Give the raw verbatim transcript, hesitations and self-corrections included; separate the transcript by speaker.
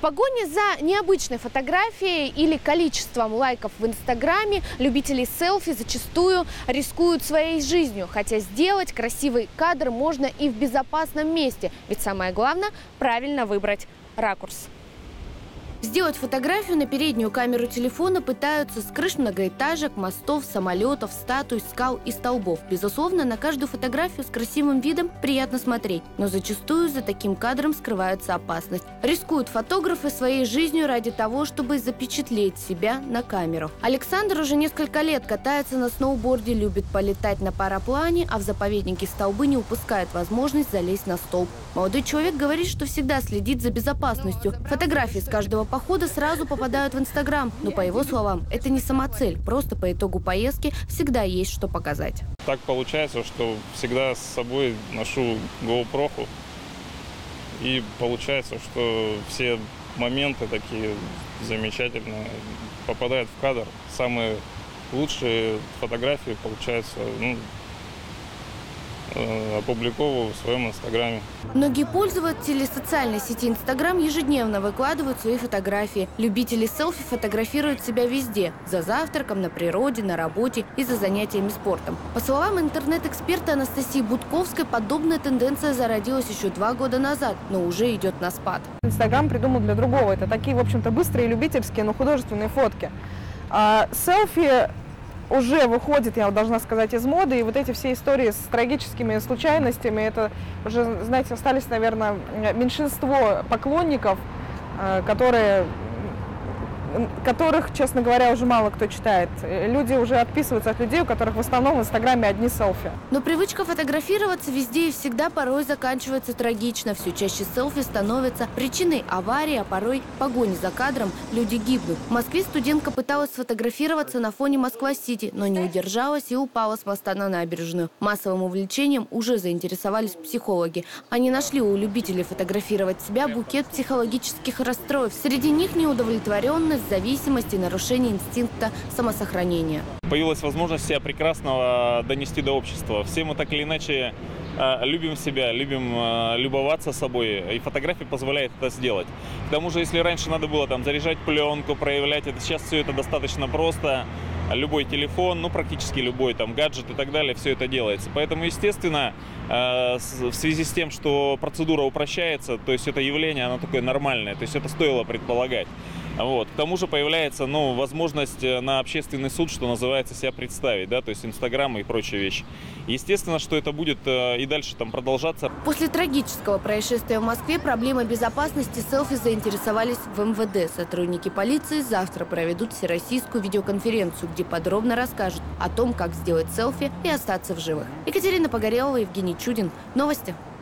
Speaker 1: погоне за необычной фотографией или количеством лайков в Инстаграме любители селфи зачастую рискуют своей жизнью. Хотя сделать красивый кадр можно и в безопасном месте. Ведь самое главное – правильно выбрать ракурс. Сделать фотографию на переднюю камеру телефона пытаются с крыш многоэтажек, мостов, самолетов, статуй, скал и столбов. Безусловно, на каждую фотографию с красивым видом приятно смотреть, но зачастую за таким кадром скрывается опасность. Рискуют фотографы своей жизнью ради того, чтобы запечатлеть себя на камеру. Александр уже несколько лет катается на сноуборде, любит полетать на параплане, а в заповеднике столбы не упускает возможность залезть на столб. Молодой человек говорит, что всегда следит за безопасностью. Фотографии с каждого похода сразу попадают в Инстаграм. Но, по его словам, это не самоцель. Просто по итогу поездки всегда есть что показать.
Speaker 2: Так получается, что всегда с собой ношу GoPro. И получается, что все моменты такие замечательные попадают в кадр. Самые лучшие фотографии, получается, ну, опубликовываю в своем Инстаграме.
Speaker 1: Многие пользователи социальной сети Инстаграм ежедневно выкладывают свои фотографии. Любители селфи фотографируют себя везде. За завтраком, на природе, на работе и за занятиями спортом. По словам интернет-эксперта Анастасии Будковской, подобная тенденция зародилась еще два года назад, но уже идет на спад.
Speaker 3: Инстаграм придумал для другого. Это такие, в общем-то, быстрые, любительские, но художественные фотки. А селфи уже выходит, я должна сказать, из моды, и вот эти все истории с трагическими случайностями, это уже, знаете, остались, наверное, меньшинство поклонников, которые, которых, честно говоря, уже мало кто читает. Люди уже отписываются от людей, у которых в основном в Инстаграме одни селфи.
Speaker 1: Но привычка фотографироваться везде и всегда порой заканчивается трагично. Все чаще селфи становятся причиной аварии, а порой погони за кадром люди гибнут. В Москве студентка пыталась сфотографироваться на фоне Москва-Сити, но не удержалась и упала с моста на набережную. Массовым увлечением уже заинтересовались психологи. Они нашли у любителей фотографировать себя букет психологических расстройств. Среди них неудовлетворенность, зависимость и нарушение инстинкта самосохранения.
Speaker 2: Появилась возможность себя прекрасного донести до общества. Все мы так или иначе э, любим себя, любим э, любоваться собой, и фотография позволяет это сделать. К тому же, если раньше надо было там заряжать пленку, проявлять это, сейчас все это достаточно просто. Любой телефон, ну практически любой там гаджет и так далее, все это делается. Поэтому, естественно, э, в связи с тем, что процедура упрощается, то есть это явление, оно такое нормальное, то есть это стоило предполагать. Вот. К тому же появляется, ну, возможность на общественный суд, что называется, себя представить, да, то есть Инстаграм и прочие вещи. Естественно, что это будет э, и дальше там продолжаться.
Speaker 1: После трагического происшествия в Москве проблемой безопасности селфи заинтересовались в эм вэ дэ. Сотрудники полиции завтра проведут всероссийскую видеоконференцию, где подробно расскажут о том, как сделать селфи и остаться в живых. Екатерина Погорелова, Евгений Чудин. Новости.